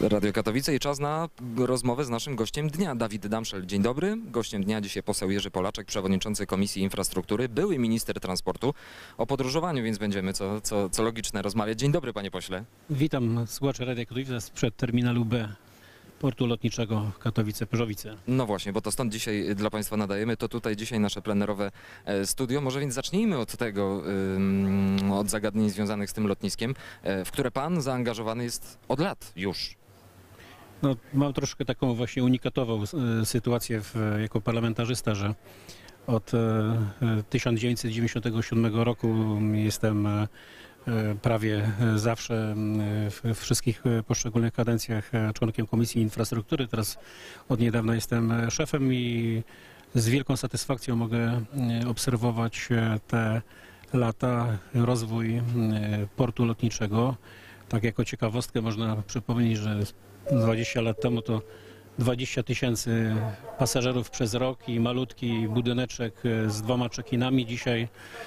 Radio Katowice i czas na rozmowę z naszym gościem dnia, Dawid Damszel. Dzień dobry. Gościem dnia dzisiaj poseł Jerzy Polaczek, przewodniczący Komisji Infrastruktury, były minister transportu. O podróżowaniu więc będziemy, co logiczne, rozmawiać. Dzień dobry, panie pośle. Witam słuchaczy Radia Katowice sprzed terminalu B portu lotniczego Katowice-Pyrzowice. No właśnie, bo to stąd dzisiaj dla państwa nadajemy. To tutaj dzisiaj nasze plenerowe studio. Może więc zacznijmy od tego, od zagadnień związanych z tym lotniskiem, w które pan zaangażowany jest od lat już. No, mam troszkę taką właśnie unikatową sytuację jako parlamentarzysta, że od 1997 roku jestem prawie zawsze w wszystkich poszczególnych kadencjach członkiem Komisji Infrastruktury. Teraz od niedawna jestem szefem i z wielką satysfakcją mogę obserwować te lata, rozwój portu lotniczego. Tak jako ciekawostkę można przypomnieć, że 20 lat temu to 20 000 pasażerów przez rok i malutki budyneczek z 2 check-inami. Dzisiaj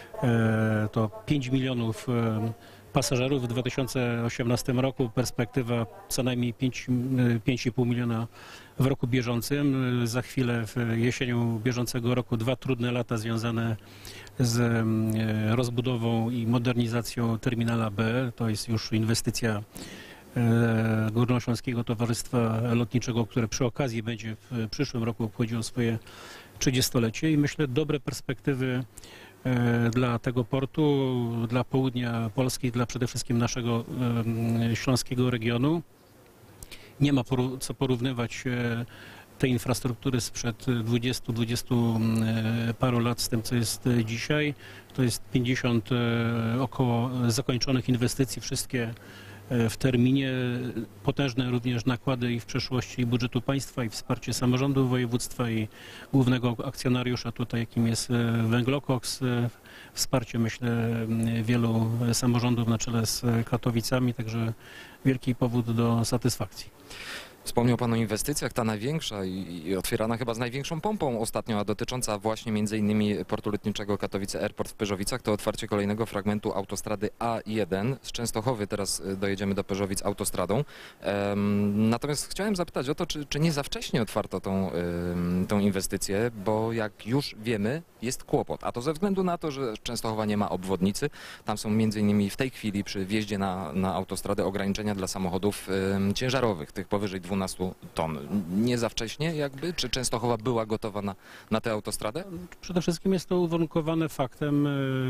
to 5 milionów pasażerów w 2018 roku. Perspektywa co najmniej 5,5 miliona w roku bieżącym. Za chwilę jesienią bieżącego roku 2 trudne lata związane z rozbudową i modernizacją terminala B. To jest już inwestycja Górnośląskiego Towarzystwa Lotniczego, które przy okazji będzie w przyszłym roku obchodziło swoje 30-lecie i myślę dobre perspektywy dla tego portu, dla południa Polski, dla przede wszystkim naszego śląskiego regionu. Nie ma co porównywać tej infrastruktury sprzed 20 paru lat z tym, co jest dzisiaj. To jest 50 około zakończonych inwestycji, wszystkie w terminie, potężne również nakłady i w przeszłości budżetu państwa i wsparcie samorządu województwa i głównego akcjonariusza tutaj, jakim jest Węglokoks. Wsparcie, myślę, wielu samorządów na czele z Katowicami, także wielki powód do satysfakcji. Wspomniał pan o inwestycjach, ta największa i otwierana chyba z największą pompą ostatnio, a dotycząca właśnie m.in. portu lotniczego Katowice Airport w Pyrzowic, to otwarcie kolejnego fragmentu autostrady A1. Z Częstochowy teraz dojedziemy do Pyrzowic autostradą. Natomiast chciałem zapytać o to, czy nie za wcześnie otwarto tą inwestycję, bo jak już wiemy, jest kłopot. A to ze względu na to, że Częstochowa nie ma obwodnicy. Tam są m.in. w tej chwili przy wjeździe na autostradę ograniczenia dla samochodów ciężarowych, tych powyżej 12 ton. Nie za wcześnie jakby? Czy Częstochowa była gotowa na tę autostradę? Przede wszystkim jest to uwarunkowane faktem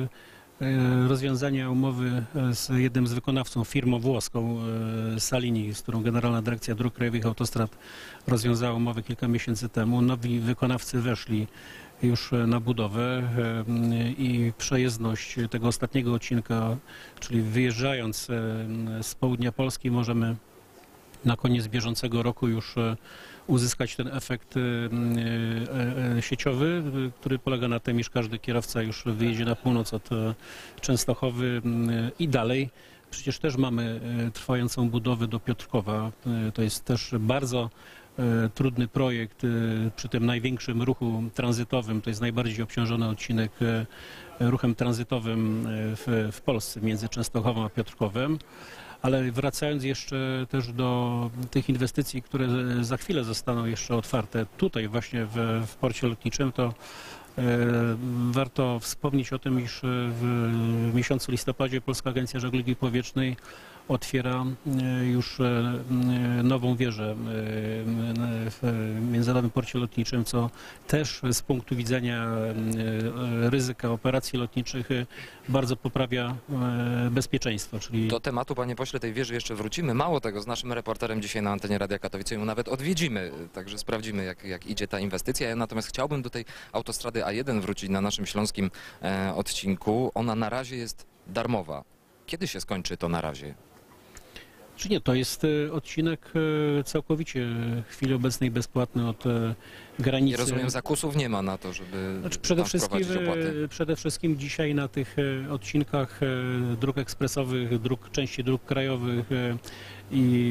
rozwiązania umowy z jednym z wykonawców, firmą włoską Salini, z którą Generalna Dyrekcja Dróg Krajowych i Autostrad rozwiązała umowę kilka miesięcy temu. Nowi wykonawcy weszli już na budowę i przejezdność tego ostatniego odcinka, czyli wyjeżdżając z południa Polski, możemy na koniec bieżącego roku już uzyskać ten efekt sieciowy, który polega na tym, iż każdy kierowca już wyjedzie na północ od Częstochowy i dalej. Przecież też mamy trwającą budowę do Piotrkowa. To jest też bardzo trudny projekt przy tym największym ruchu tranzytowym. To jest najbardziej obciążony odcinek ruchem tranzytowym w Polsce między Częstochową a Piotrkowem. Ale wracając jeszcze też do tych inwestycji, które za chwilę zostaną jeszcze otwarte tutaj właśnie w porcie lotniczym, to warto wspomnieć o tym, iż w miesiącu listopadzie Polska Agencja Żeglugi Powietrznej otwiera już nową wieżę w Międzynarodowym Porcie Lotniczym, co też z punktu widzenia ryzyka operacji lotniczych bardzo poprawia bezpieczeństwo. Czyli... Do tematu, panie pośle, tej wieży jeszcze wrócimy. Mało tego, z naszym reporterem dzisiaj na antenie Radia Katowice ją nawet odwiedzimy, także sprawdzimy, jak idzie ta inwestycja. Ja natomiast chciałbym do tej autostrady A1 wrócić na naszym śląskim odcinku. Ona na razie jest darmowa. Kiedy się skończy to na razie? Czy nie, to jest odcinek całkowicie w chwili obecnej bezpłatny od granicy. Nie rozumiem, zakusów nie ma na to, żeby znaczy, wprowadzić opłaty. Przede wszystkim dzisiaj na tych odcinkach dróg ekspresowych, części dróg krajowych i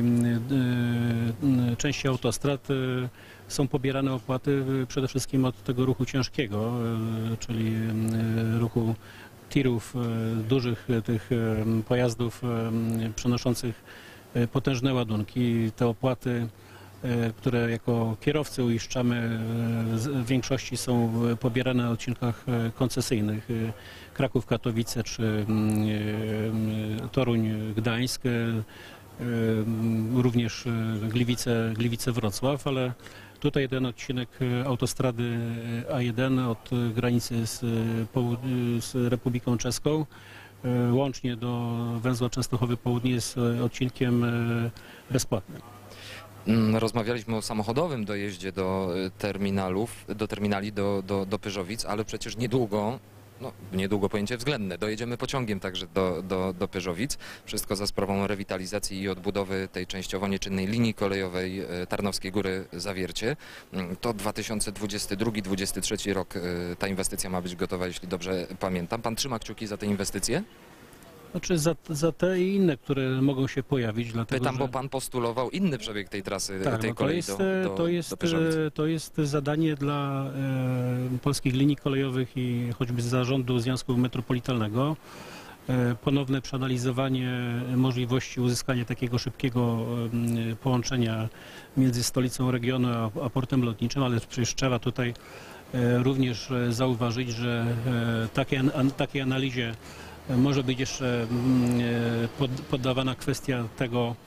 części autostrad są pobierane opłaty przede wszystkim od tego ruchu ciężkiego, czyli ruchu tirów, dużych tych pojazdów przenoszących potężne ładunki. Te opłaty, które jako kierowcy uiszczamy, w większości są pobierane na odcinkach koncesyjnych. Kraków-Katowice czy Toruń-Gdańsk, również Gliwice-Wrocław, ale tutaj ten odcinek autostrady A1 od granicy z Republiką Czeską łącznie do węzła Częstochowy Południe jest odcinkiem bezpłatnym. Rozmawialiśmy o samochodowym dojeździe do terminali do Pyrzowic, ale przecież niedługo, niedługo pojęcie względne, dojedziemy pociągiem także do Pyrzowic. Wszystko za sprawą rewitalizacji i odbudowy tej częściowo nieczynnej linii kolejowej Tarnowskie Góry Zawiercie. To 2022-2023 rok ta inwestycja ma być gotowa, jeśli dobrze pamiętam. Pan trzyma kciuki za tę inwestycję? Znaczy za te i inne, które mogą się pojawić, dlatego Pytam, że... bo pan postulował inny przebieg tej trasy, Tak, tej kolei do Pyrzowic. to jest zadanie dla polskich linii kolejowych i choćby zarządu Związku Metropolitalnego. Ponowne przeanalizowanie możliwości uzyskania takiego szybkiego połączenia między stolicą regionu a portem lotniczym, ale przecież trzeba tutaj również zauważyć, że takiej analizie może być jeszcze poddawana kwestia tego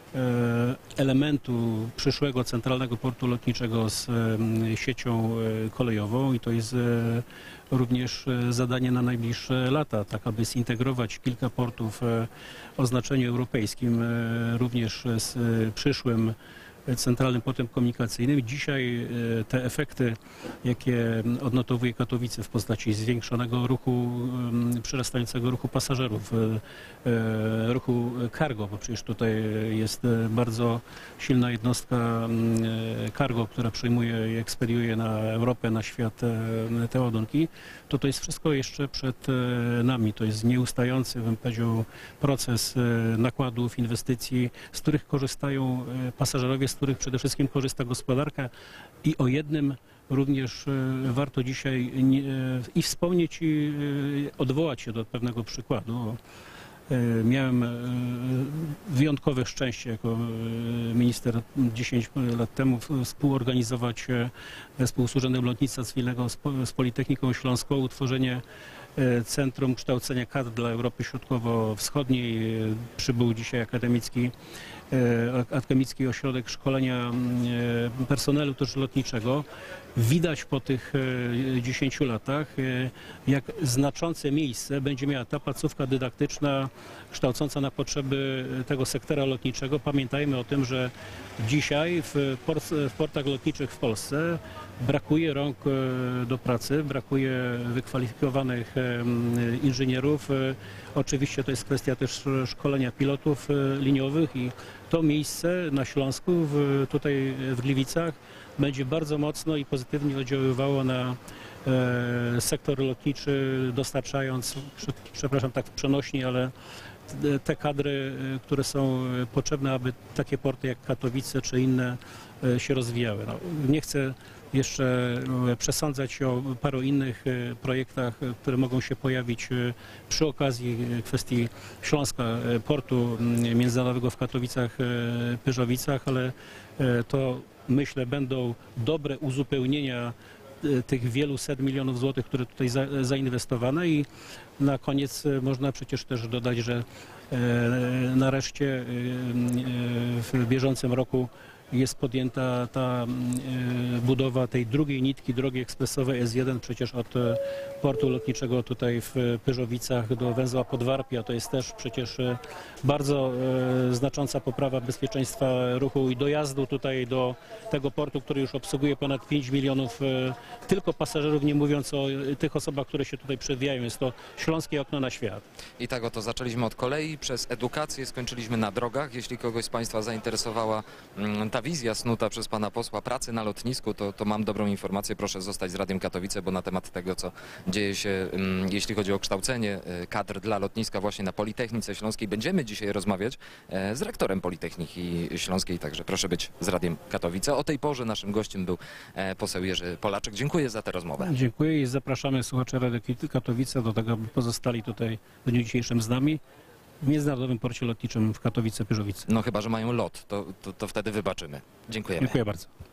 elementu przyszłego centralnego portu lotniczego z siecią kolejową i to jest również zadanie na najbliższe lata, tak aby zintegrować kilka portów o znaczeniu europejskim również z przyszłym centralnym portem komunikacyjnym. Dzisiaj te efekty, jakie odnotowuje Katowice w postaci zwiększonego ruchu, przyrastającego ruchu pasażerów, ruchu cargo, bo przecież tutaj jest bardzo silna jednostka cargo, która przyjmuje i ekspediuje na Europę, na świat te ładunki, to jest wszystko jeszcze przed nami. To jest nieustający, bym powiedział, proces nakładów, inwestycji, z których korzystają pasażerowie, z których przede wszystkim korzysta gospodarka i o jednym również warto dzisiaj i wspomnieć i odwołać się do pewnego przykładu. Miałem wyjątkowe szczęście jako minister 10 lat temu współorganizować wespół z Urzędem Lotnictwa Cywilnego z Politechniką Śląską utworzenie Centrum Kształcenia Kadr dla Europy Środkowo-Wschodniej. Przybył dzisiaj akademicki ośrodek szkolenia personelu też lotniczego. Widać po tych 10 latach, jak znaczące miejsce będzie miała ta placówka dydaktyczna kształcąca na potrzeby tego sektora lotniczego. Pamiętajmy o tym, że dzisiaj w portach lotniczych w Polsce brakuje rąk do pracy, brakuje wykwalifikowanych inżynierów. Oczywiście to jest kwestia też szkolenia pilotów liniowych i to miejsce na Śląsku, tutaj w Gliwicach, będzie bardzo mocno i pozytywnie oddziaływało na sektor lotniczy, dostarczając, przepraszam, tak przenośnie, ale te kadry, które są potrzebne, aby takie porty jak Katowice czy inne się rozwijały. Nie chcę jeszcze przesądzać o paru innych projektach, które mogą się pojawić przy okazji kwestii Śląska, portu międzynarodowego w Katowicach-Pyrzowicach, ale to myślę będą dobre uzupełnienia tych wielu set milionów złotych, które tutaj zainwestowane i na koniec można przecież też dodać, że nareszcie w bieżącym roku jest podjęta ta budowa tej drugiej nitki drogi ekspresowej S1 przecież od portu lotniczego tutaj w Pyrzowicach do węzła Podwarpia. To jest też przecież bardzo znacząca poprawa bezpieczeństwa ruchu i dojazdu tutaj do tego portu, który już obsługuje ponad 5 milionów tylko pasażerów, nie mówiąc o tych osobach, które się tutaj przewijają. Jest to śląskie okno na świat. I tak oto zaczęliśmy od kolei, przez edukację skończyliśmy na drogach. Jeśli kogoś z Państwa zainteresowała ta wizja snuta przez pana posła pracy na lotnisku, to mam dobrą informację. Proszę zostać z Radiem Katowice, bo na temat tego, co dzieje się, jeśli chodzi o kształcenie kadr dla lotniska właśnie na Politechnice Śląskiej, będziemy dzisiaj rozmawiać z rektorem Politechniki Śląskiej, także proszę być z Radiem Katowice. O tej porze naszym gościem był poseł Jerzy Polaczek. Dziękuję za tę rozmowę. Dziękuję i zapraszamy słuchaczy Radia Katowice do tego, aby pozostali tutaj w dniu dzisiejszym z nami. w Międzynarodowym Porcie Lotniczym w Katowice-Pyrzowice. No chyba, że mają lot, to wtedy wybaczymy. Dziękujemy. Dziękuję bardzo.